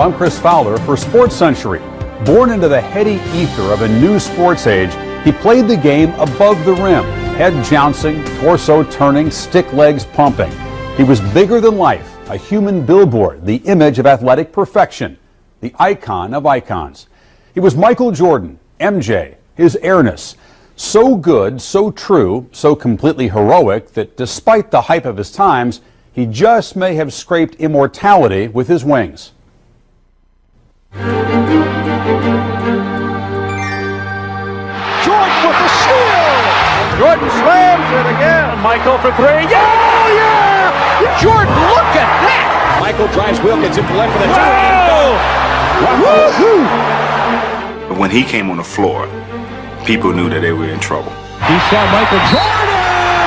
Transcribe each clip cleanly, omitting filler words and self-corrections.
I'm Chris Fowler for Sports Century. Born into the heady ether of a new sports age, he played the game above the rim, head jouncing, torso turning, stick legs pumping. He was bigger than life, a human billboard, the image of athletic perfection, the icon of icons. He was Michael Jordan, MJ, his airness. So good, so true, so completely heroic that despite the hype of his times, he just may have scraped immortality with his wings. Jordan with the steal! Jordan slams it again. Michael for three. Yeah! Jordan, look at that! Michael drives Wilkins into left for the two. But when he came on the floor, people knew that they were in trouble. He saw Michael Jordan!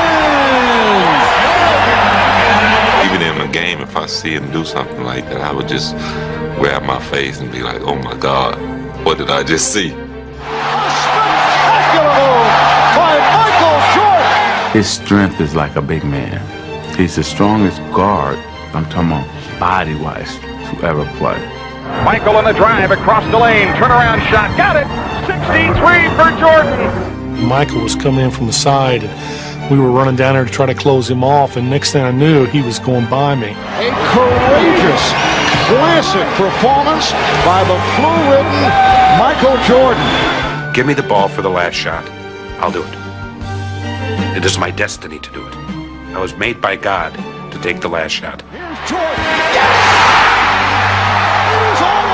Even in a game, if I see him do something like that, I would just grab my face and be like, oh my God, what did I just see? Spectacular move by Michael Jordan! His strength is like a big man. He's the strongest guard, I'm talking about body-wise, to ever play. Michael on the drive across the lane, turnaround shot, got it! 63 for Jordan! Michael was coming in from the side, and we were running down there to try to close him off, and next thing I knew, he was going by me. A courageous, classic performance by the flu-ridden Michael Jordan. Give me the ball for the last shot. I'll do it. It is my destiny to do it. I was made by God to take the last shot. Here's Jordan. Yes! It is all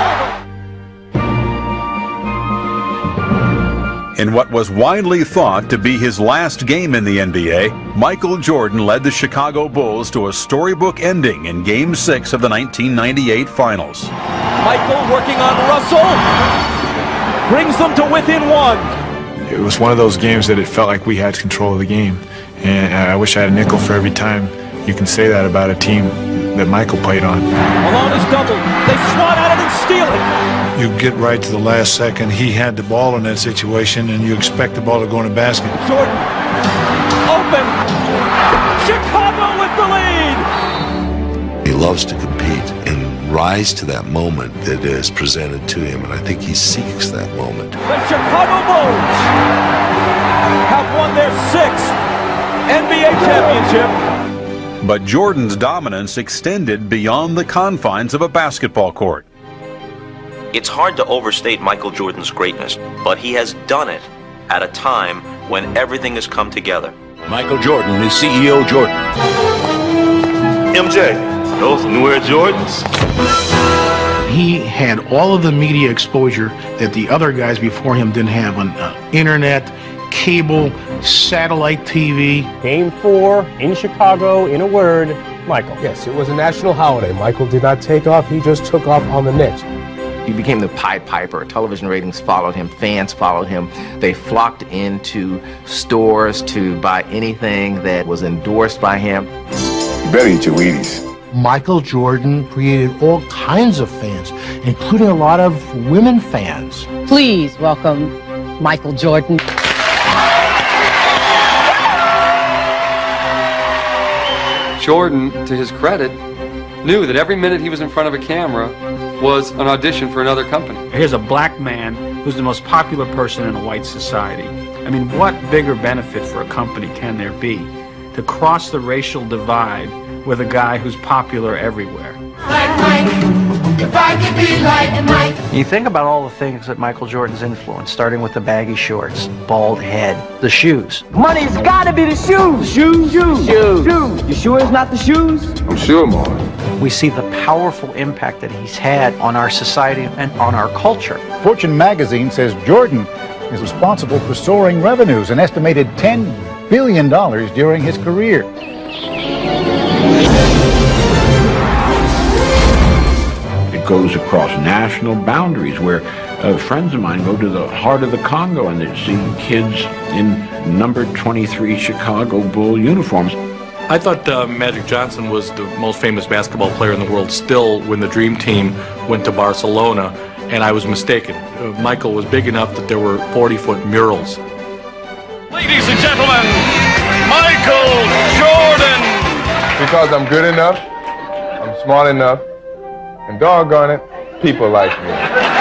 over. In what was widely thought to be his last game in the NBA, Michael Jordan led the Chicago Bulls to a storybook ending in Game 6 of the 1998 Finals. Michael working on Russell. Brings them to within one. It was one of those games that it felt like we had control of the game. And I wish I had a nickel for every time you can say that about a team that Michael played on. Malone is doubled. They swat at it and steal it. You get right to the last second. He had the ball in that situation, and you expect the ball to go in the basket. Jordan, open. Chicago with the lead. He loves to compete and rise to that moment that is presented to him, and I think he seeks that moment. The Chicago Bulls have won their 6th NBA championship. But Jordan's dominance extended beyond the confines of a basketball court. It's hard to overstate Michael Jordan's greatness, but he has done it at a time when everything has come together. Michael Jordan is CEO Jordan. MJ, those New Air Jordans. He had all of the media exposure that the other guys before him didn't have on internet, cable, satellite TV. Game 4 in Chicago, in a word, Michael. Yes, it was a national holiday. Michael did not take off, he just took off on the niche. He became the Pied Piper. Television ratings followed him, fans followed him. They flocked into stores to buy anything that was endorsed by him. You better eat your Wheaties. Michael Jordan created all kinds of fans, including a lot of women fans. Please welcome Michael Jordan. Jordan, to his credit, knew that every minute he was in front of a camera was an audition for another company. Here's a black man who's the most popular person in a white society. I mean, what bigger benefit for a company can there be to cross the racial divide with a guy who's popular everywhere? If I could be like Mike. You think about all the things that Michael Jordan's influenced, starting with the baggy shorts, bald head, the shoes. Money's gotta be the shoes. Shoes. You sure it's not the shoes? I'm sure, Mark. We see the powerful impact that he's had on our society and on our culture. Fortune magazine says Jordan is responsible for soaring revenues, an estimated $10 billion during his career. It goes across national boundaries where friends of mine go to the heart of the Congo and they see kids in number 23 Chicago Bull uniforms. I thought Magic Johnson was the most famous basketball player in the world still when the Dream Team went to Barcelona, and I was mistaken. Michael was big enough that there were 40-foot murals. Ladies and gentlemen, Michael Jordan! Because I'm good enough, I'm smart enough, and doggone it, People like me.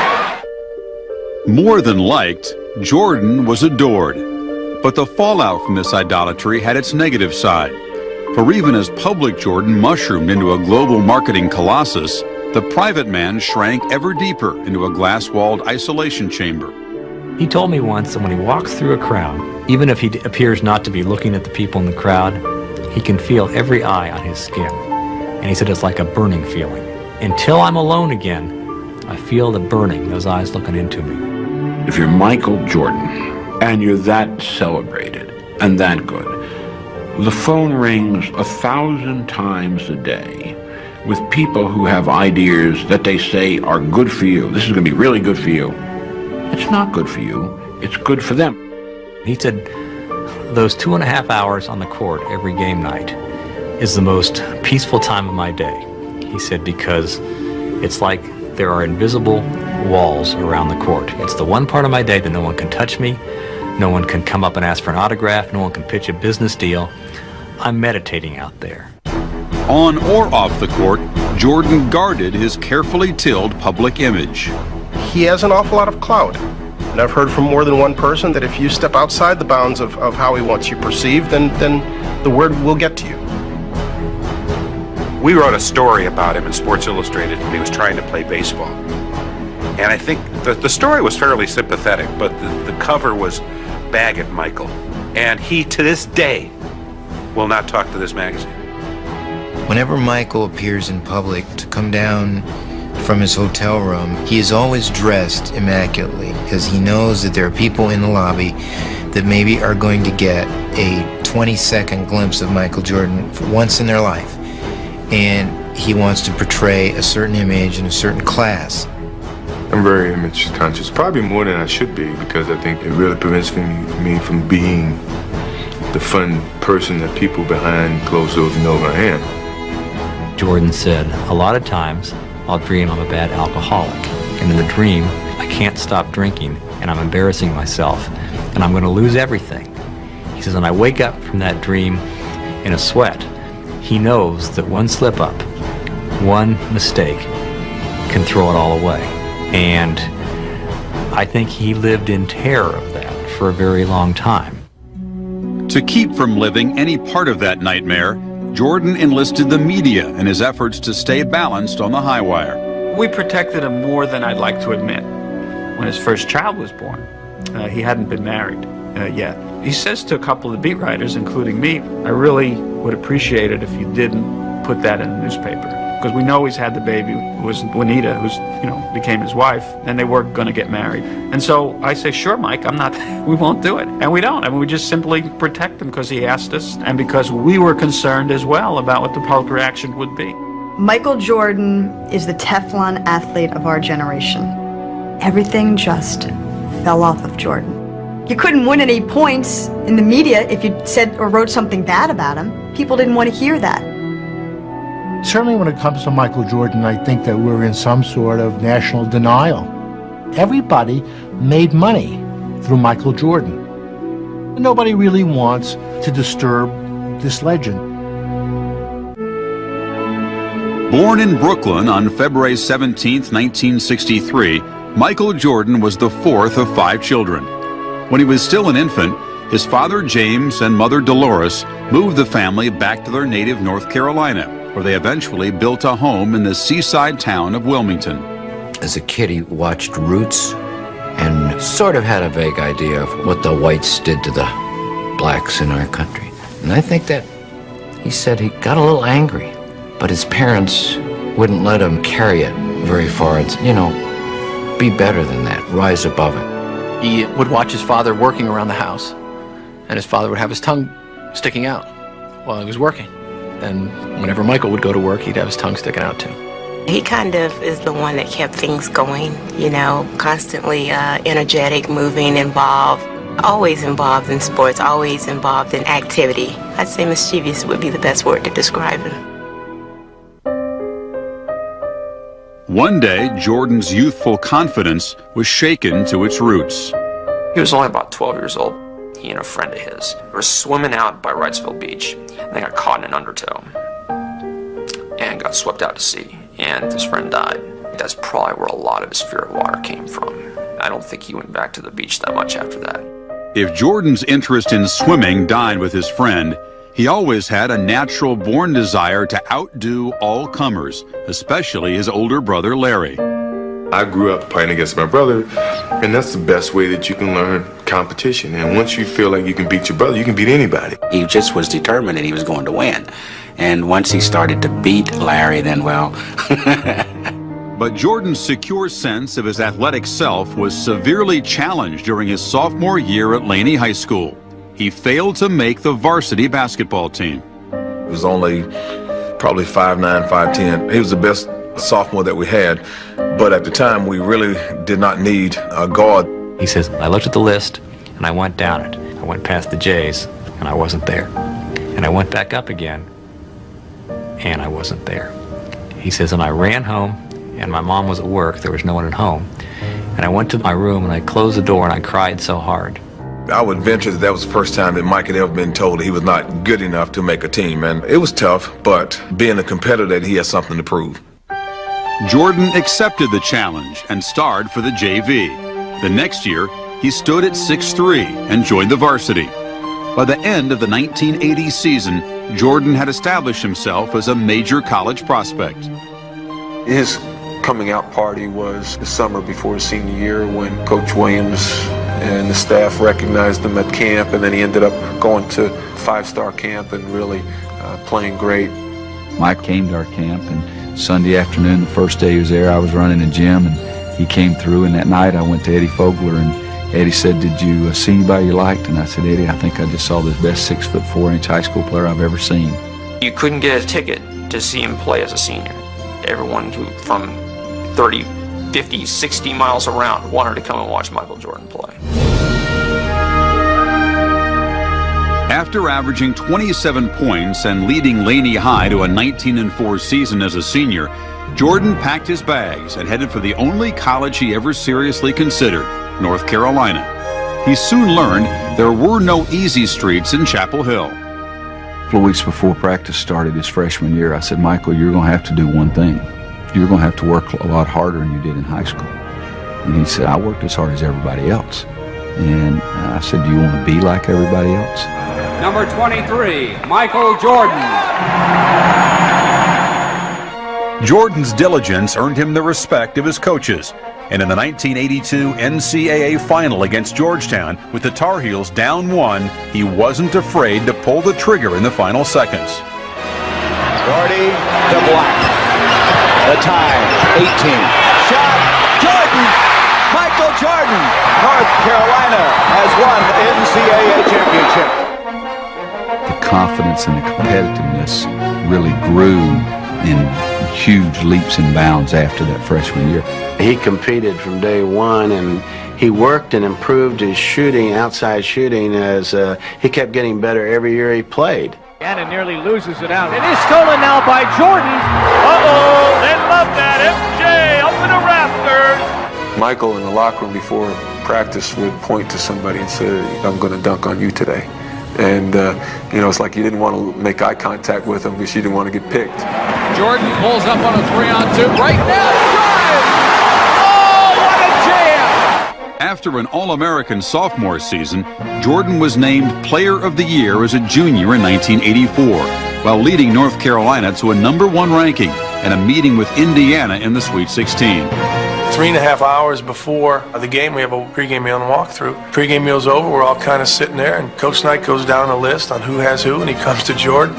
More than liked, Jordan was adored. But the fallout from this idolatry had its negative side. For even as public Jordan mushroomed into a global marketing colossus, the private man shrank ever deeper into a glass-walled isolation chamber. He told me once that when he walks through a crowd, even if he appears not to be looking at the people in the crowd, he can feel every eye on his skin. And he said it's like a burning feeling. Until I'm alone again, I feel the burning, those eyes looking into me. If you're Michael Jordan and you're that celebrated and that good, the phone rings 1,000 times a day with people who have ideas that they say are good for you. This is going to be really good for you. It's not good for you. It's good for them. He said those 2.5 hours on the court every game night is the most peaceful time of my day. He said because it's like there are invisible walls around the court. It's the one part of my day that no one can touch me, no one can come up and ask for an autograph, no one can pitch a business deal. I'm meditating out there. On or off the court, Jordan guarded his carefully tilled public image. He has an awful lot of clout. And I've heard from more than one person that if you step outside the bounds of how he wants you perceived, then the word will get to you. We wrote a story about him in Sports Illustrated when he was trying to play baseball. And I think the story was fairly sympathetic, but the cover was Baggett Michael. And he, to this day, will not talk to this magazine. Whenever Michael appears in public to come down from his hotel room, he is always dressed immaculately because he knows that there are people in the lobby that maybe are going to get a 20-second glimpse of Michael Jordan for once in their life. And he wants to portray a certain image in a certain class. I'm very image conscious, probably more than I should be, because I think it really prevents me from being the fun person that people behind closed doors know I am. Jordan said, a lot of times I'll dream I'm a bad alcoholic, and in the dream I can't stop drinking and I'm embarrassing myself and I'm going to lose everything. He says, and I wake up from that dream in a sweat. He knows that one slip up, one mistake can throw it all away. And I think he lived in terror of that for a very long time. To keep from living any part of that nightmare, Jordan enlisted the media in his efforts to stay balanced on the high wire. We protected him more than I'd like to admit. When his first child was born, he hadn't been married yet. He says to a couple of the beat writers, including me, I really would appreciate it if you didn't put that in the newspaper. Because we know he's had the baby, who was Juanita, who's, became his wife, and they were going to get married. And so I say, sure, Mike, we won't do it. And we don't. I mean, we just simply protect him because he asked us and because we were concerned as well about what the public reaction would be. Michael Jordan is the Teflon athlete of our generation. Everything just fell off of Jordan. You couldn't win any points in the media if you said or wrote something bad about him. People didn't want to hear that. Certainly when it comes to Michael Jordan, I think that we're in some sort of national denial. Everybody made money through Michael Jordan. Nobody really wants to disturb this legend. Born in Brooklyn on February 17, 1963, Michael Jordan was the fourth of 5 children. When he was still an infant, his father James and mother Dolores moved the family back to their native North Carolina, where they eventually built a home in the seaside town of Wilmington. As a kid, he watched Roots and sort of had a vague idea of what the whites did to the blacks in our country. And I think that he said he got a little angry, but his parents wouldn't let him carry it very far and, be better than that, rise above it. He would watch his father working around the house, and his father would have his tongue sticking out while he was working. And whenever Michael would go to work, he'd have his tongue sticking out too. He kind of is the one that kept things going, constantly energetic, moving, involved, always involved in sports, always involved in activity. I'd say mischievous would be the best word to describe him. One day, Jordan's youthful confidence was shaken to its roots. He was only about 12 years old. He and a friend of his were swimming out by Wrightsville Beach, and they got caught in an undertow and got swept out to sea, and his friend died. that's probably where a lot of his fear of water came from. I don't think he went back to the beach that much after that. If Jordan's interest in swimming died with his friend, he always had a natural-born desire to outdo all comers, especially his older brother Larry. I grew up playing against my brother, and that's the best way that you can learn competition. And once you feel like you can beat your brother, you can beat anybody. He just was determined that he was going to win. And once he started to beat Larry, then, well... But Jordan's secure sense of his athletic self was severely challenged during his sophomore year at Laney High School. He failed to make the varsity basketball team. It was only probably 5'9", 5'10". He was the best sophomore that we had, but at the time we really did not need a guard. He says, I looked at the list and I went down it. I went past the J's and I wasn't there. And I went back up again and I wasn't there. He says, and I ran home and my mom was at work. There was no one at home. And I went to my room and I closed the door and I cried so hard. I would venture that that was the first time that Mike had ever been told that he was not good enough to make a team. And it was tough, but being a competitor, that he had something to prove. Jordan accepted the challenge and starred for the JV. The next year, he stood at 6'3" and joined the varsity. By the end of the 1980 season, Jordan had established himself as a major college prospect. His coming out party was the summer before his senior year when Coach Williams and the staff recognized him at camp, and then he ended up going to five-star camp and really playing great. Mike came to our camp, and Sunday afternoon, the first day he was there, I was running a gym, and he came through, and that night I went to Eddie Fogler, and Eddie said, did you see anybody you liked? And I said, Eddie, I think I just saw the best 6'4" high school player I've ever seen. You couldn't get a ticket to see him play as a senior. Everyone who from 30, 50, 60 miles around wanted to come and watch Michael Jordan play. After averaging 27 points and leading Laney High to a 19-4 season as a senior, Jordan packed his bags and headed for the only college he ever seriously considered, North Carolina. He soon learned there were no easy streets in Chapel Hill. A couple of weeks before practice started his freshman year, I said, Michael, you're going to have to do one thing. You're going to have to work a lot harder than you did in high school. And he said, I worked as hard as everybody else. And I said, do you want to be like everybody else? Number 23, Michael Jordan. Jordan's diligence earned him the respect of his coaches. And in the 1982 NCAA final against Georgetown, with the Tar Heels down 1, he wasn't afraid to pull the trigger in the final seconds. Gordy to Black. The time, 18. Shot, Jordan! Michael Jordan! North Carolina has won the NCAA championship. The confidence and the competitiveness really grew in huge leaps and bounds after that freshman year. He competed from day one, and he worked and improved his shooting, outside shooting, as he kept getting better every year he played. Gannon nearly loses it out. It is stolen now by Jordan. Uh-oh, they love that. MJ up in the rafters. Michael in the locker room before practice would point to somebody and say, I'm going to dunk on you today. And, you know, it's like you didn't want to make eye contact with him because you didn't want to get picked. Jordan pulls up on a 3-on-2 right now. Drive! Oh, what a jam! After an All-American sophomore season, Jordan was named Player of the Year as a junior in 1984, while leading North Carolina to a #1 ranking and a meeting with Indiana in the Sweet 16. 3.5 hours before the game, we have a pregame meal and walkthrough. Pregame meal's over, we're all kind of sitting there, and Coach Knight goes down the list on who has who, and he comes to Jordan.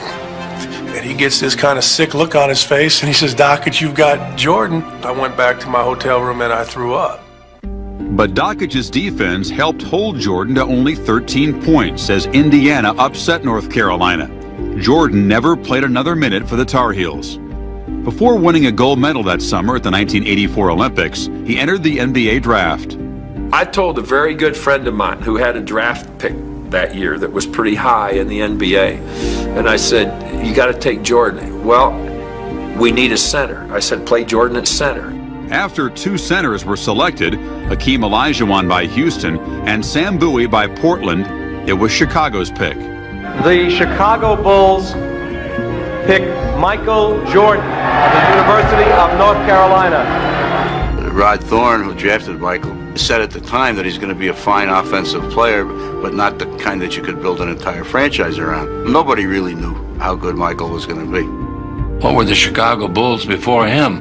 And he gets this kind of sick look on his face, and he says, Dockage, you've got Jordan. I went back to my hotel room and I threw up. But Dockage's defense helped hold Jordan to only 13 points as Indiana upset North Carolina. Jordan never played another minute for the Tar Heels. Before winning a gold medal that summer at the 1984 Olympics, he entered the NBA draft. I told a very good friend of mine who had a draft pick that year that was pretty high in the NBA, and I said, you got to take Jordan. Well, we need a center. I said, play Jordan at center. After 2 centers were selected, Hakeem Olajuwon by Houston and Sam Bowie by Portland, it was Chicago's pick. The Chicago Bulls pick Michael Jordan. of the University of North Carolina. Rod Thorne, who drafted Michael, said at the time that he's going to be a fine offensive player, but not the kind that you could build an entire franchise around. Nobody really knew how good Michael was going to be. What were the Chicago Bulls before him?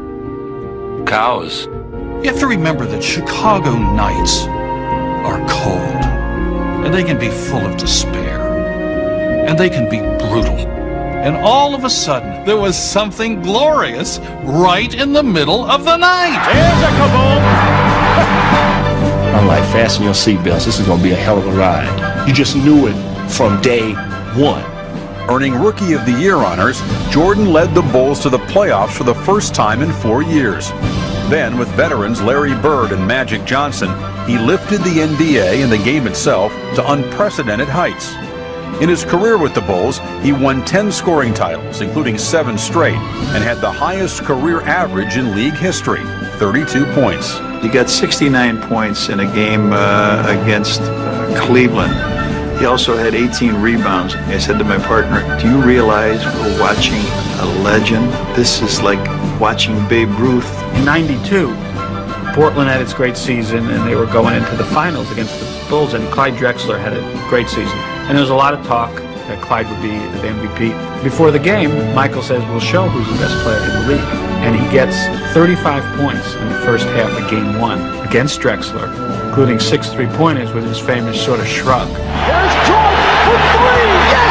Cows. You have to remember that Chicago nights are cold, and they can be full of despair, and they can be brutal. And all of a sudden, there was something glorious right in the middle of the night. Here's a kaboom! I'm like, fasten your seatbelts. This is going to be a hell of a ride. You just knew it from day one. Earning Rookie of the Year honors, Jordan led the Bulls to the playoffs for the first time in 4 years. Then, with veterans Larry Bird and Magic Johnson, he lifted the NBA and the game itself to unprecedented heights. In his career with the Bulls, he won 10 scoring titles, including 7 straight, and had the highest career average in league history, 32 points. He got 69 points in a game against Cleveland. He also had 18 rebounds. I said to my partner, do you realize we're watching a legend? This is like watching Babe Ruth. In '92, Portland had its great season, and they were going into the finals against the Bulls, and Clyde Drexler had a great season. And there was a lot of talk that Clyde would be the MVP. Before the game, Michael says, we'll show who's the best player in the league. And he gets 35 points in the first half of Game 1 against Drexler, including 6 3-pointers with his famous sort of shrug. There's Jordan for 3, yes!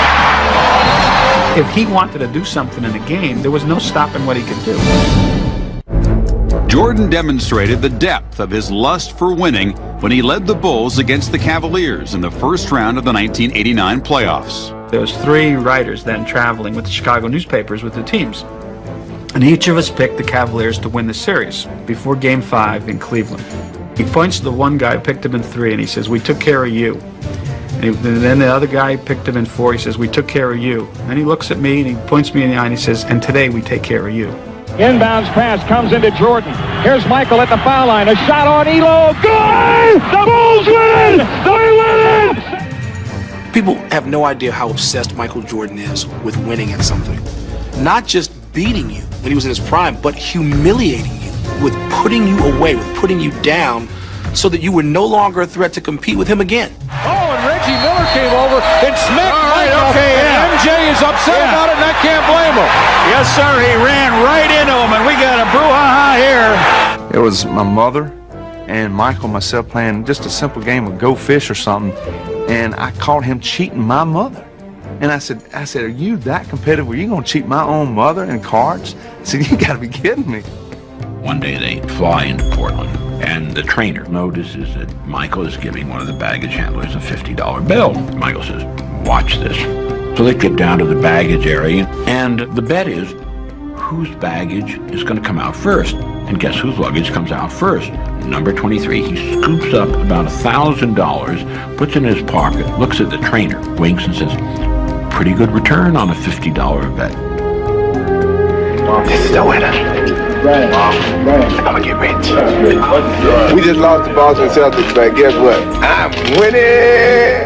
If he wanted to do something in the game, there was no stopping what he could do. Jordan demonstrated the depth of his lust for winning when he led the Bulls against the Cavaliers in the first round of the 1989 playoffs. There was 3 writers then traveling with the Chicago newspapers with the teams. And each of us picked the Cavaliers to win the series before Game 5 in Cleveland. He points to the one guy who picked him in 3 and he says, we took care of you. And then the other guy picked him in 4, he says, we took care of you. And he looks at me and he points me in the eye and he says, and today we take care of you. Inbounds pass comes into Jordan. Here's Michael at the foul line. A shot on Elo. Good! The Bulls win! They win it! People have no idea how obsessed Michael Jordan is with winning at something. Not just beating you when he was in his prime, but humiliating you, with putting you away, with putting you down, so that you were no longer a threat to compete with him again. Oh, and Reggie Miller came over and smacked Michael. Okay, and MJ is upset about it, and I can't blame him. Yes, sir, he ran right into him, and we got a brouhaha here. It was my mother and Michael and myself playing just a simple game of Go Fish or something, and I caught him cheating my mother. And I said, are you that competitive? Were you going to cheat my own mother in cards? I said, you got to be kidding me. One day they fly into Portland, and the trainer notices that Michael is giving one of the baggage handlers a $50 bill. Michael says, watch this. So they get down to the baggage area, and the bet is whose baggage is going to come out first. And guess whose luggage comes out first? Number 23. He scoops up about $1,000, puts it in his pocket, looks at the trainer, winks, and says, pretty good return on a $50 bet. This is the winner. I'm gonna get rich. We just lost the Boston Celtics, but guess what? I'm winning!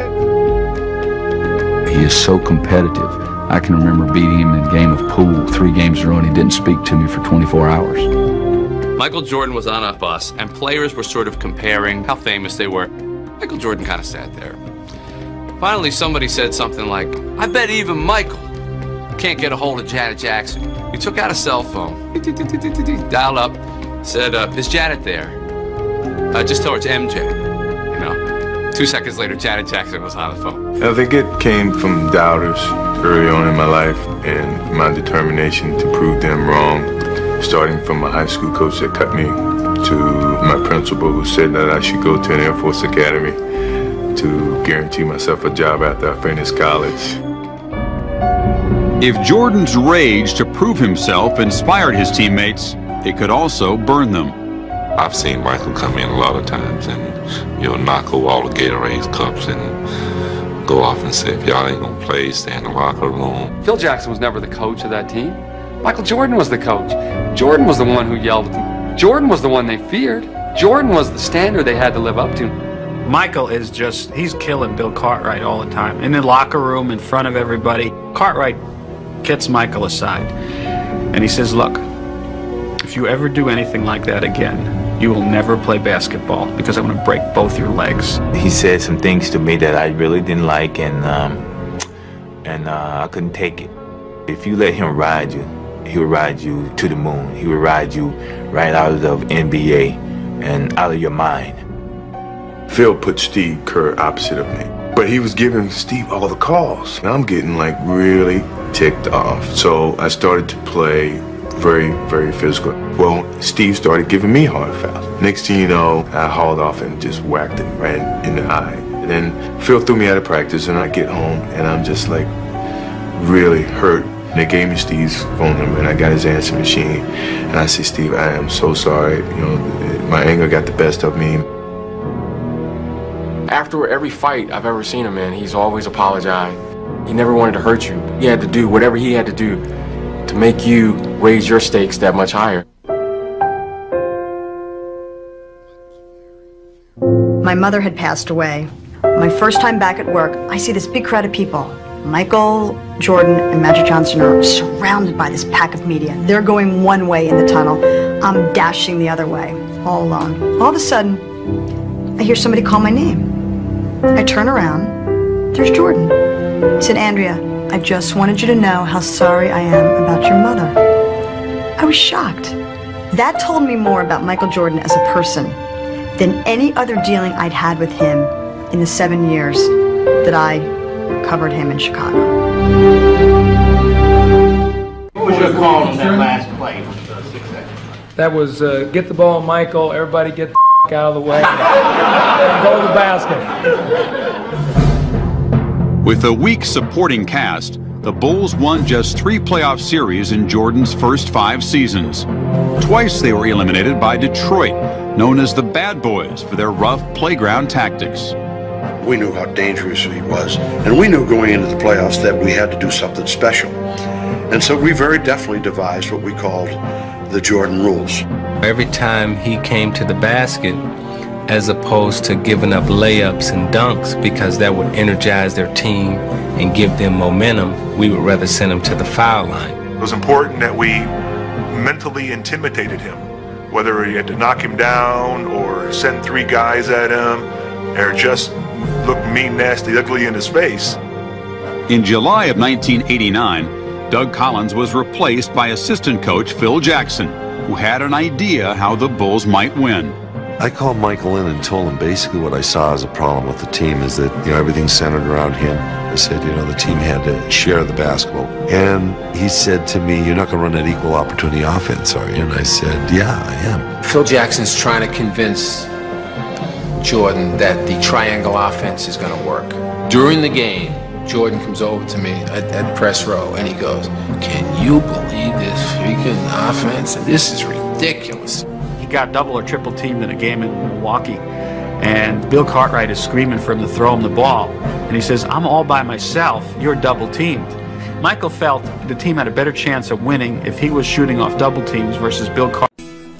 He is so competitive. I can remember beating him in a game of pool 3 games in a row, and he didn't speak to me for 24 hours. Michael Jordan was on a bus, and players were sort of comparing how famous they were. Michael Jordan kind of sat there. Finally, somebody said something like, I bet even Michael can't get a hold of Janet Jackson. He took out a cell phone, dialed up, said, is Janet there? Just tell her it's MJ. You know, 2 seconds later, Janet Jackson was on the phone. I think it came from doubters early on in my life and my determination to prove them wrong. Starting from a high school coach that cut me to my principal who said that I should go to an Air Force Academy to guarantee myself a job after I finished college. If Jordan's rage to prove himself inspired his teammates, it could also burn them. I've seen Michael come in a lot of times and, knock over all the Gatorade cups and go off and say, if y'all ain't gonna play, stay in the locker room. Phil Jackson was never the coach of that team. Michael Jordan was the coach. Jordan was the one who yelled at them. Jordan was the one they feared. Jordan was the standard they had to live up to. Michael is he's killing Bill Cartwright all the time. In the locker room, in front of everybody, Cartwright gets Michael aside. And he says, look, if you ever do anything like that again, you will never play basketball because I'm going to break both your legs. He said some things to me that I really didn't like, and I couldn't take it. If you let him ride you, he would ride you to the moon. He would ride you right out of the NBA and out of your mind. Phil put Steve Kerr opposite of me, but he was giving Steve all the calls. And I'm getting like really ticked off. So I started to play very, very physical. Well, Steve started giving me hard fouls. Next thing you know, I hauled off and just whacked him right in the eye. And then Phil threw me out of practice, and I get home and I'm just like really hurt. They gave me Steve's phone number, and I got his answer machine. And I said, Steve, I am so sorry. You know, my anger got the best of me. After every fight I've ever seen him in, he's always apologized. He never wanted to hurt you. He had to do whatever he had to do to make you raise your stakes that much higher. My mother had passed away. My first time back at work, I see this big crowd of people. Michael Jordan and Magic Johnson are surrounded by this pack of media. They're going one way in the tunnel. I'm dashing the other way, all alone. All of a sudden, I hear somebody call my name. I turn around. There's Jordan. He said, Andrea, I just wanted you to know how sorry I am about your mother. I was shocked. That told me more about Michael Jordan as a person than any other dealing I'd had with him in the 7 years that I covered him in Chicago. What was your call on that last play? That was get the ball, Michael. Everybody get the out of the way. Go to the basket. With a weak supporting cast, the Bulls won just 3 playoff series in Jordan's first 5 seasons. Twice they were eliminated by Detroit, known as the Bad Boys for their rough playground tactics. We knew how dangerous he was, and we knew going into the playoffs that we had to do something special. And so we very definitely devised what we called the Jordan rules. Every time he came to the basket, as opposed to giving up layups and dunks because that would energize their team and give them momentum, we would rather send them to the foul line. It was important that we mentally intimidated him, whether he had to knock him down or send 3 guys at him or just look mean, nasty, ugly in his face. In July of 1989, Doug Collins was replaced by assistant coach Phil Jackson, who had an idea how the Bulls might win. I called Michael in and told him basically what I saw as a problem with the team is that, everything's centered around him. I said, the team had to share the basketball. And he said to me, you're not going to run that equal opportunity offense, are you? And I said, yeah, I am. Phil Jackson's trying to convince Jordan that the triangle offense is going to work. During the game, Jordan comes over to me at press row and he goes, can you believe this freaking offense? This is ridiculous. He got double or triple teamed in a game in Milwaukee, and Bill Cartwright is screaming for him to throw him the ball. And he says, I'm all by myself, you're double teamed. Michael felt the team had a better chance of winning if he was shooting off double teams versus Bill Cartwright.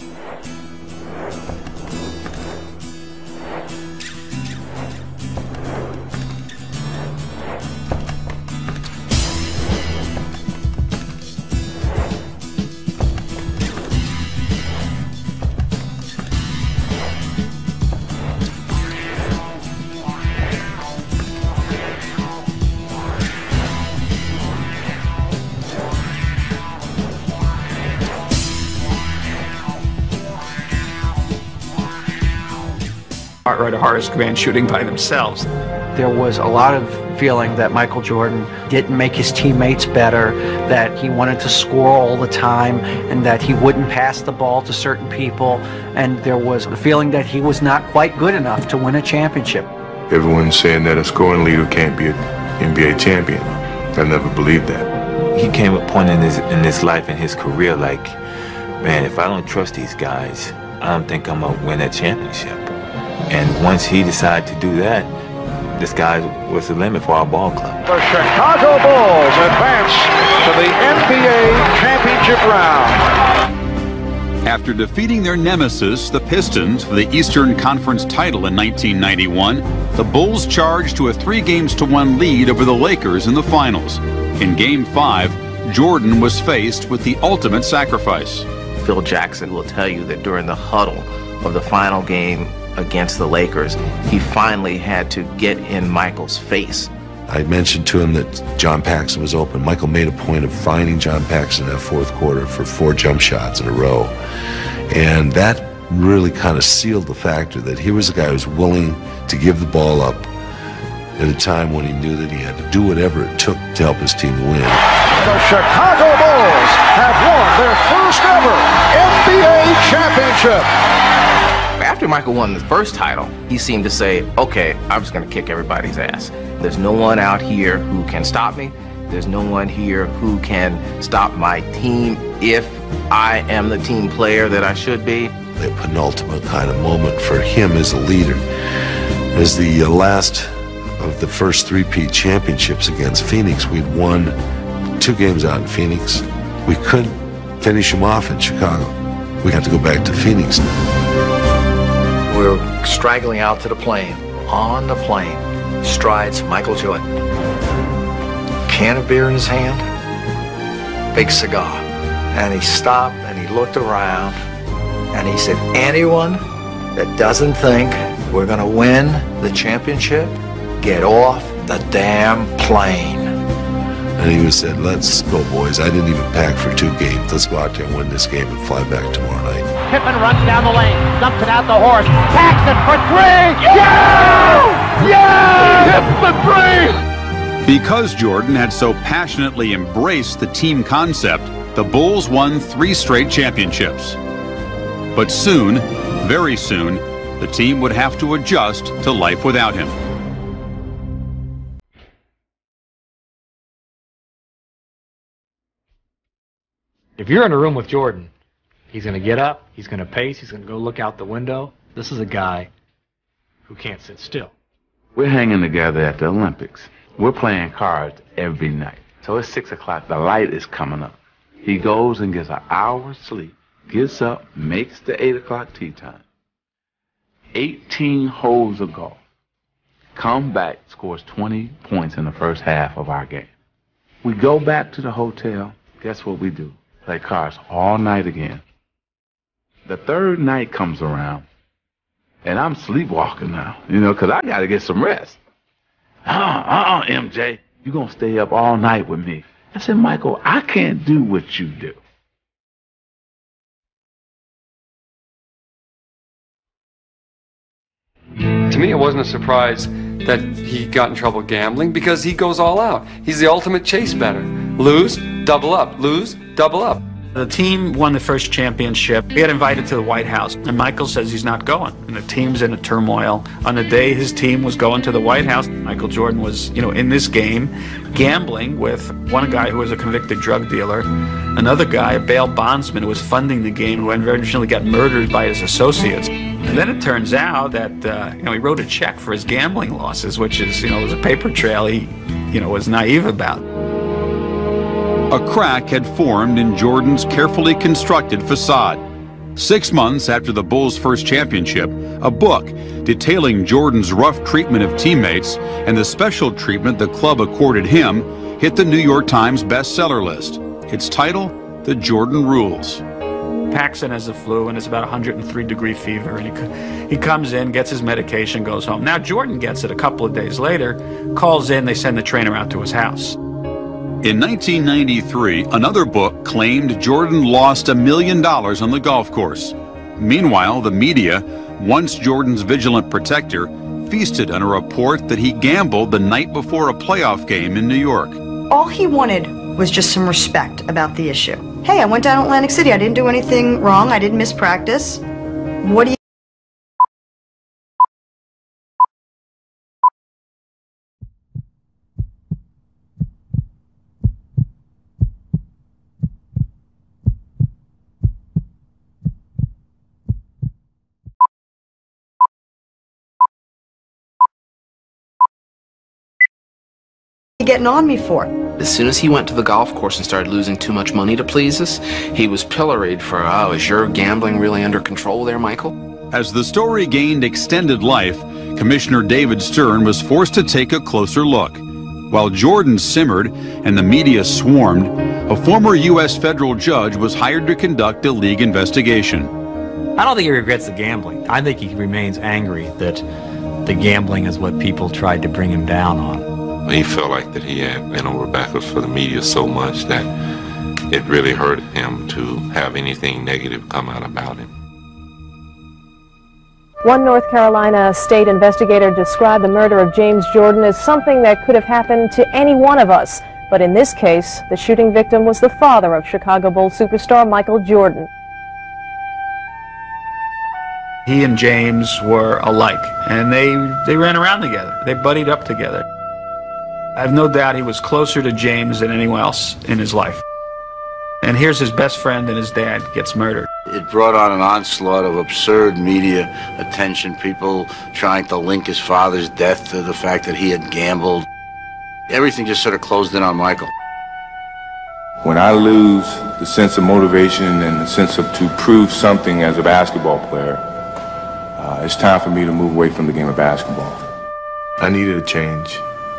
Cartwright or Horace Grant shooting by themselves. There was a lot of feeling that Michael Jordan didn't make his teammates better, that he wanted to score all the time, and that he wouldn't pass the ball to certain people, and there was a feeling that he was not quite good enough to win a championship. Everyone's saying that a scoring leader can't be an NBA champion. I never believed that. He came to a point in his life, in his career, like, man, if I don't trust these guys, I don't think I'm going to win that championship. And once he decided to do that, the sky was the limit for our ball club. The Chicago Bulls advance to the NBA championship round. After defeating their nemesis, the Pistons, for the Eastern Conference title in 1991, the Bulls charged to a 3-1 lead over the Lakers in the finals. In Game 5, Jordan was faced with the ultimate sacrifice. Phil Jackson will tell you that during the huddle of the final game against the Lakers, he finally had to get in Michael's face. I mentioned to him that John Paxson was open. Michael made a point of finding John Paxson in that fourth quarter for 4 jump shots in a row. And that really kind of sealed the factor that he was a guy who was willing to give the ball up at a time when he knew that he had to do whatever it took to help his team win. The Chicago Bulls have won their first ever NBA championship. After Michael won the first title, he seemed to say, okay, I'm just going to kick everybody's ass. There's no one out here who can stop me. There's no one here who can stop my team if I am the team player that I should be. A penultimate kind of moment for him as a leader. As the last of the first three-peat championships against Phoenix, we'd won 2 games out in Phoenix. We couldn't finish them off in Chicago. We had to go back to Phoenix. We were straggling out to the plane. On the plane strides Michael Jordan. Can of beer in his hand, big cigar. And he stopped and he looked around and he said, anyone that doesn't think we're going to win the championship, get off the damn plane. And he said, let's go, boys. I didn't even pack for 2 games. Let's go out there and win this game and fly back tomorrow night. Pippen runs down the lane, dumps it out the horse. Paxson for 3. Yeah! Yeah! Hit the 3! Because Jordan had so passionately embraced the team concept, the Bulls won 3 straight championships. But soon, very soon, the team would have to adjust to life without him. If you're in a room with Jordan, he's going to get up, he's going to pace, he's going to go look out the window. This is a guy who can't sit still. We're hanging together at the Olympics. We're playing cards every night. So it's 6 o'clock, the light is coming up. He goes and gets an hour's sleep, gets up, makes the 8 o'clock tea time. 18 holes of golf. Come back, scores 20 points in the first half of our game. We go back to the hotel. Guess what we do? Play cards all night again. The 3rd night comes around, and I'm sleepwalking now, because I got to get some rest. MJ, you're going to stay up all night with me. I said, Michael, I can't do what you do. To me, it wasn't a surprise that he got in trouble gambling because he goes all out. He's the ultimate chase bettor. Lose, double up. Lose, double up. The team won the first championship. He got invited to the White House, and Michael says he's not going. And the team's in a turmoil. On the day his team was going to the White House, Michael Jordan was, in this game, gambling with one guy who was a convicted drug dealer, another guy, a bail bondsman who was funding the game, who eventually got murdered by his associates. And then it turns out that, he wrote a check for his gambling losses, which is, was a paper trail he, was naive about. A crack had formed in Jordan's carefully constructed facade. 6 months after the Bulls' first championship, a book detailing Jordan's rough treatment of teammates and the special treatment the club accorded him hit the New York Times bestseller list. Its title, The Jordan Rules. Paxson has the flu, and it's about 103-degree fever, and he comes in, gets his medication, goes home. Now Jordan gets it a couple of days later, calls in, they send the trainer out to his house. In 1993, another book claimed Jordan lost $1 million on the golf course. Meanwhile, the media, once Jordan's vigilant protector, feasted on a report that he gambled the night before a playoff game in New York. All he wanted was just some respect about the issue. Hey, I went down to Atlantic City. I didn't do anything wrong. I didn't miss practice. What do you... getting on me for? As soon as he went to the golf course and started losing too much money to please us, he was pilloried for, is your gambling really under control there, Michael? As the story gained extended life, Commissioner David Stern was forced to take a closer look. While Jordan simmered and the media swarmed, a former U.S. federal judge was hired to conduct a league investigation. I don't think he regrets the gambling. I think he remains angry that the gambling is what people tried to bring him down on. He felt like that he had been over backwards for the media so much that it really hurt him to have anything negative come out about him. One North Carolina state investigator described the murder of James Jordan as something that could have happened to any one of us. But in this case, the shooting victim was the father of Chicago Bulls superstar Michael Jordan. He and James were alike, and they ran around together. They buddied up together. I have no doubt he was closer to James than anyone else in his life. And here's his best friend and his dad gets murdered. It brought on an onslaught of absurd media attention, people trying to link his father's death to the fact that he had gambled. Everything just sort of closed in on Michael. When I lose the sense of motivation and the sense of to prove something as a basketball player, it's time for me to move away from the game of basketball. I needed a change.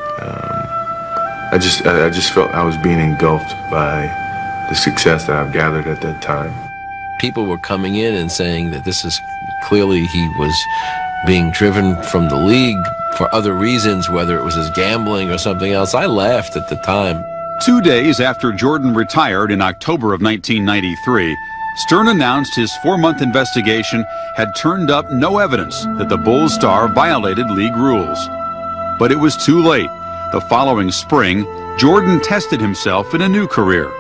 I just felt I was being engulfed by the success that I've gathered at that time. People were coming in and saying that this is clearly he was being driven from the league for other reasons, whether it was his gambling or something else. I laughed at the time. 2 days after Jordan retired in October of 1993, Stern announced his 4-month investigation had turned up no evidence that the Bulls star violated league rules. But it was too late. The following spring, Jordan tested himself in a new career.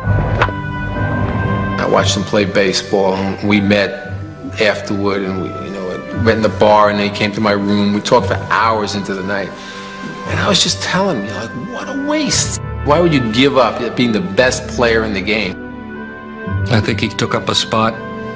I watched him play baseball, and we met afterward, and we met in the bar, and they came to my room. We talked for hours into the night. And I was just telling me, like, what a waste. Why would you give up being the best player in the game? I think he took up a spot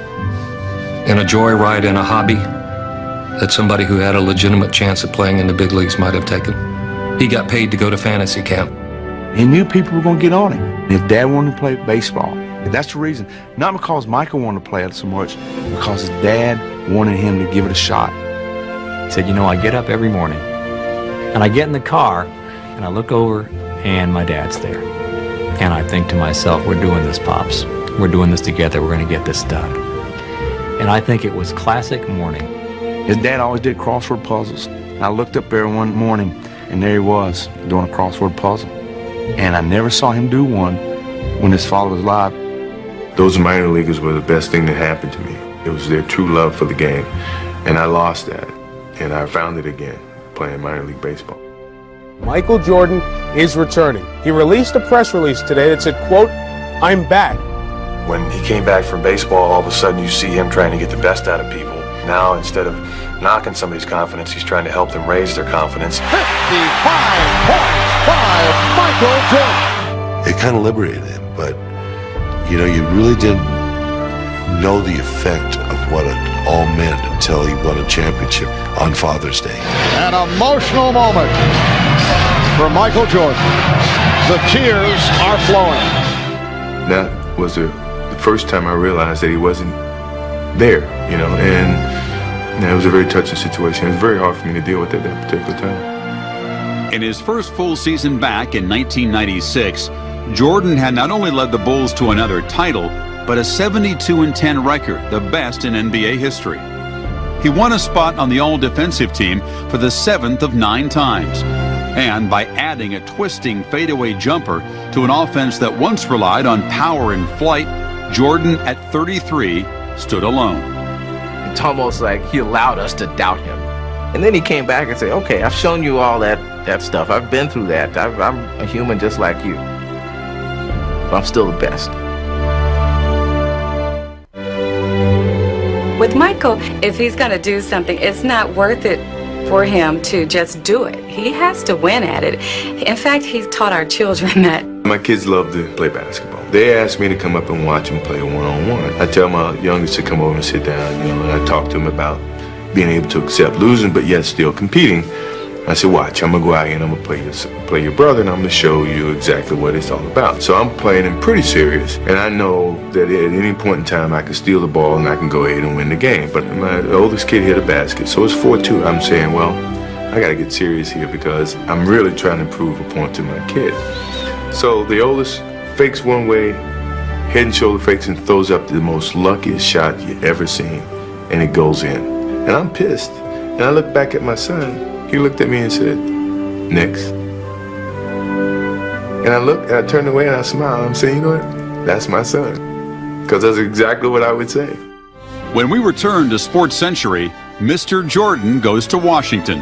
in a joyride in a hobby that somebody who had a legitimate chance of playing in the big leagues might have taken. He got paid to go to fantasy camp. He knew people were going to get on him. His dad wanted to play baseball. And that's the reason. Not because Michael wanted to play it so much, because his dad wanted him to give it a shot. He said, I get up every morning, and I get in the car, and I look over, and my dad's there. And I think to myself, we're doing this, Pops. We're doing this together. We're going to get this done. And I think it was classic morning. His dad always did crossword puzzles. And I looked up there one morning, and there he was doing a crossword puzzle. And I never saw him do one when his father was alive. Those minor leaguers were the best thing that happened to me. It was their true love for the game. And I lost that. And I found it again, playing minor league baseball. Michael Jordan is returning. He released a press release today that said, quote, "I'm back." When he came back from baseball, all of a sudden you see him trying to get the best out of people. Now, instead of knocking somebody's confidence, he's trying to help them raise their confidence. 55 points by Michael Jordan. It kind of liberated him, but, you really didn't know the effect of what it all meant until he won a championship on Father's Day. An emotional moment for Michael Jordan. The tears are flowing. That was the first time I realized that he wasn't there, and it was a very touching situation. It was very hard for me to deal with at that particular time. In his first full season back in 1996, Jordan had not only led the Bulls to another title, but a 72-10 record, the best in NBA history. He won a spot on the all-defensive team for the 7th of 9 times. And by adding a twisting fadeaway jumper to an offense that once relied on power and flight, Jordan at 33 stood alone. It's almost like he allowed us to doubt him. And then he came back and said, okay, I've shown you all that stuff. I've been through that. I'm a human just like you. But I'm still the best. With Michael, if he's going to do something, it's not worth it for him to just do it. He has to win at it. In fact, he's taught our children that. My kids love to play basketball. They ask me to come up and watch them play one-on-one. I tell my youngest to come over and sit down, and I talk to him about being able to accept losing, but yet still competing. I said, watch, I'm going to go out here and I'm going to play your brother, and I'm going to show you exactly what it's all about. So I'm playing him pretty serious, and I know that at any point in time I can steal the ball and I can go ahead and win the game. But my oldest kid hit a basket, so it's 4-2. I'm saying, well, I got to get serious here because I'm really trying to prove a point to my kid. So the oldest fakes one way, head and shoulder fakes, and throws up the most luckiest shot you ever seen, and it goes in. And I'm pissed. And I look back at my son. He looked at me and said, "Next." And I looked, and I turned away, and I smiled. I'm saying, you know what? That's my son. Because that's exactly what I would say. When we return to Sports Century, Mr. Jordan goes to Washington.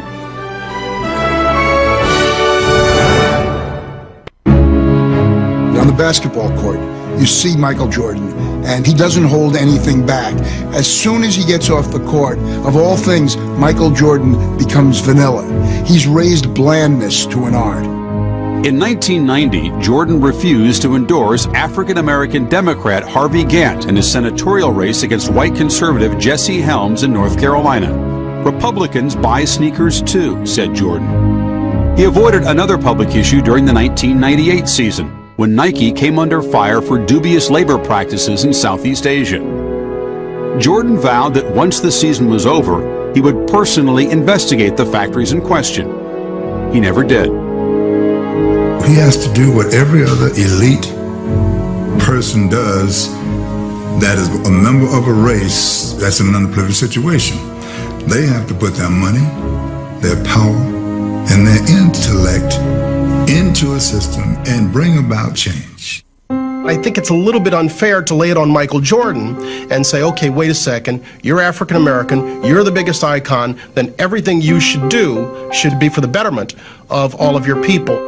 On the basketball court, you see Michael Jordan, and he doesn't hold anything back. As soon as he gets off the court, of all things, Michael Jordan becomes vanilla. He's raised blandness to an art. In 1990, Jordan refused to endorse African-American Democrat Harvey Gantt in his senatorial race against white conservative Jesse Helms in North Carolina. Republicans buy sneakers too, said Jordan. He avoided another public issue during the 1998 season, when Nike came under fire for dubious labor practices in Southeast Asia. Jordan vowed that once the season was over, he would personally investigate the factories in question. He never did. He has to do what every other elite person does that is a member of a race that's in an underprivileged situation. They have to put their money, their power, and their intellect into a system and bring about change. I think it's a little bit unfair to lay it on Michael Jordan and say, okay, wait a second, you're African American, you're the biggest icon, then everything you should do should be for the betterment of all of your people.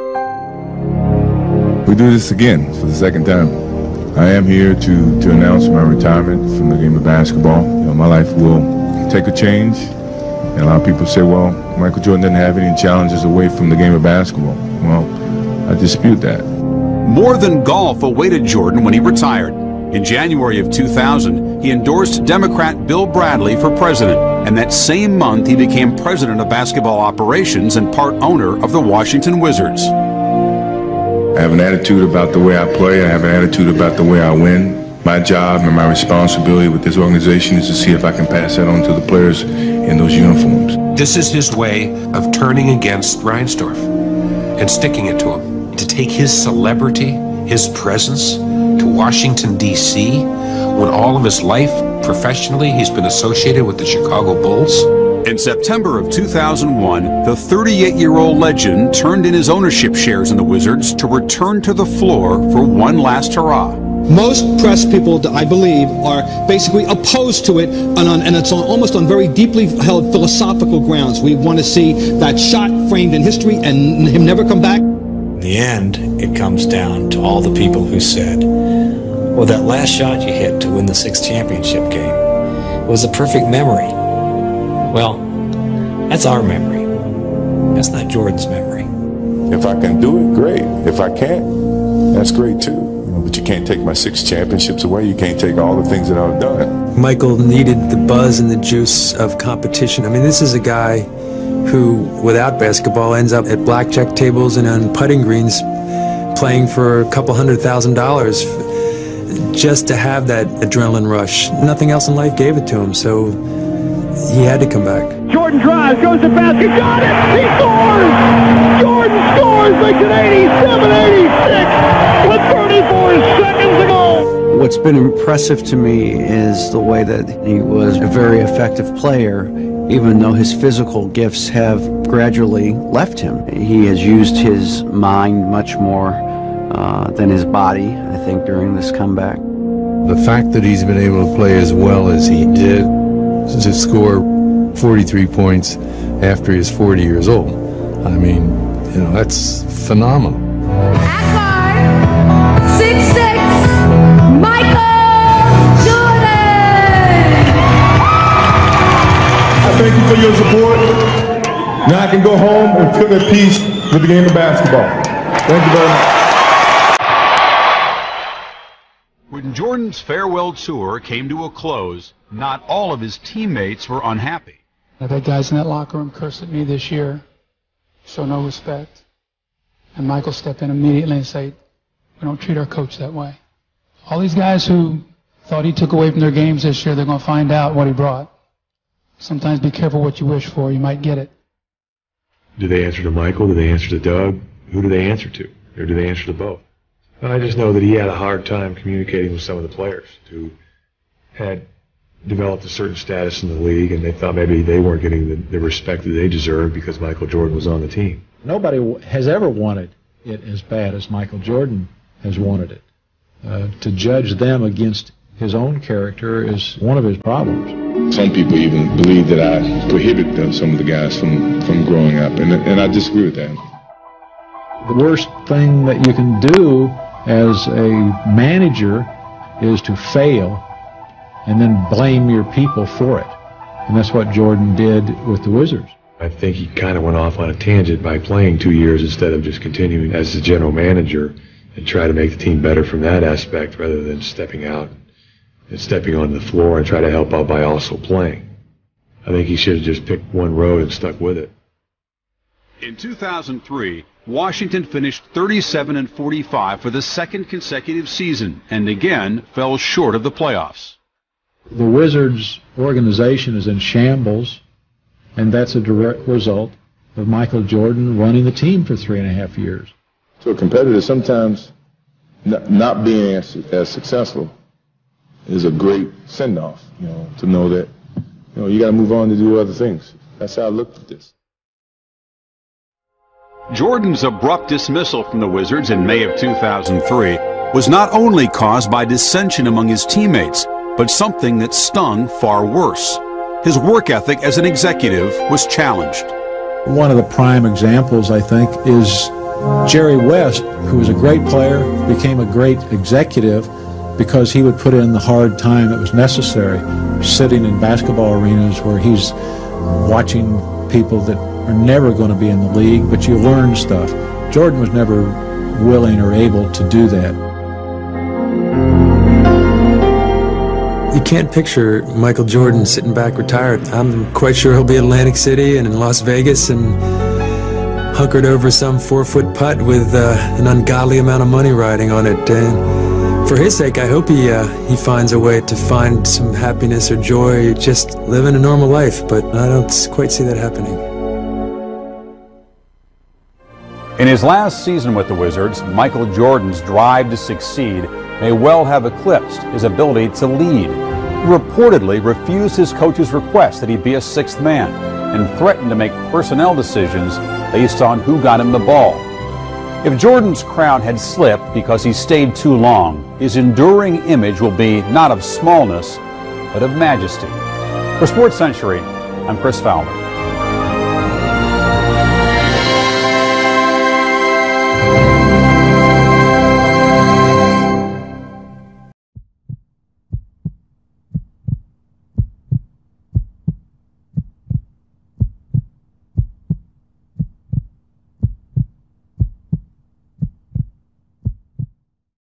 We do this again for the second time. I am here to announce my retirement from the game of basketball. You know, my life will take a change. And a lot of people say, well, Michael Jordan didn't have any challenges away from the game of basketball. Well, I dispute that. More than golf awaited Jordan when he retired. In January of 2000, he endorsed Democrat Bill Bradley for president, and that same month he became president of basketball operations and part owner of the Washington Wizards. I have an attitude about the way I play. I have an attitude about the way I win. My job and my responsibility with this organization is to see if I can pass that on to the players in those uniforms. This is his way of turning against Reinsdorf and sticking it to him. To take his celebrity, his presence to Washington, D.C., when all of his life, professionally, he's been associated with the Chicago Bulls. In September of 2001, the 38-year-old legend turned in his ownership shares in the Wizards to return to the floor for one last hurrah. Most press people, I believe, are basically opposed to it, and it's almost on very deeply held philosophical grounds. We want to see that shot framed in history and him never come back. In the end, it comes down to all the people who said, well, that last shot you hit to win the 6th championship game was a perfect memory. Well, that's our memory. That's not Jordan's memory. If I can do it, great. If I can't, that's great too. But you can't take my 6 championships away. You can't take all the things that I've done. Michael needed the buzz and the juice of competition. I mean, this is a guy who, without basketball, ends up at blackjack tables and on putting greens playing for a couple $100,000 just to have that adrenaline rush. Nothing else in life gave it to him, so he had to come back. Jordan drives, goes to basket, got it! He scores! Jordan scores, makes it 87-86 with 34 seconds to go! What's been impressive to me is the way that he was a very effective player, even though his physical gifts have gradually left him. He has used his mind much more than his body, I think, during this comeback. The fact that he's been able to play as well as he did, to score 43 points after he's 40 years old, I mean, you know, that's phenomenal. 6'6", Michael Jordan! I thank you for your support. Now I can go home and feel at peace with the game of basketball. Thank you very much. When Jordan's farewell tour came to a close, not all of his teammates were unhappy. I've had guys in that locker room curse at me this year, show no respect. And Michael stepped in immediately and said, we don't treat our coach that way. All these guys who thought he took away from their games this year, they're going to find out what he brought. Sometimes be careful what you wish for, you might get it. Do they answer to Michael? Do they answer to Doug? Who do they answer to? Or do they answer to both? I just know that he had a hard time communicating with some of the players who had developed a certain status in the league, and they thought maybe they weren't getting the respect that they deserved because Michael Jordan was on the team. Nobody has ever wanted it as bad as Michael Jordan has wanted it. To judge them against his own character is one of his problems. Some people even believe that I prohibit some of the guys from growing up, and I disagree with that. The worst thing that you can do as a manager is to fail and then blame your people for it. And that's what Jordan did with the Wizards. I think he kind of went off on a tangent by playing 2 years instead of just continuing as the general manager and try to make the team better from that aspect rather than stepping out and stepping on the floor and try to help out by also playing. I think he should have just picked one road and stuck with it. In 2003, Washington finished 37-45 for the second consecutive season and again fell short of the playoffs. The Wizards organization is in shambles, and that's a direct result of Michael Jordan running the team for 3.5 years. So a competitor, sometimes not being as successful is a great send-off, to know that, you got to move on to do other things. That's how I looked at this. Jordan's abrupt dismissal from the Wizards in May of 2003 was not only caused by dissension among his teammates, but something that stung far worse. His work ethic as an executive was challenged. One of the prime examples, I think, is Jerry West, who was a great player, became a great executive because he would put in the hard time that was necessary, sitting in basketball arenas where he's watching people that are never going to be in the league, but you learn stuff. Jordan was never willing or able to do that. You can't picture Michael Jordan sitting back retired. I'm quite sure he'll be in Atlantic City and in Las Vegas and hunkered over some 4-foot putt with an ungodly amount of money riding on it. And for his sake, I hope he finds a way to find some happiness or joy just living a normal life, but I don't quite see that happening. In his last season with the Wizards, Michael Jordan's drive to succeed may well have eclipsed his ability to lead. He reportedly refused his coach's request that he be a sixth man and threatened to make personnel decisions based on who got him the ball. If Jordan's crown had slipped because he stayed too long, his enduring image will be not of smallness, but of majesty. For Sports Century, I'm Chris Fowler.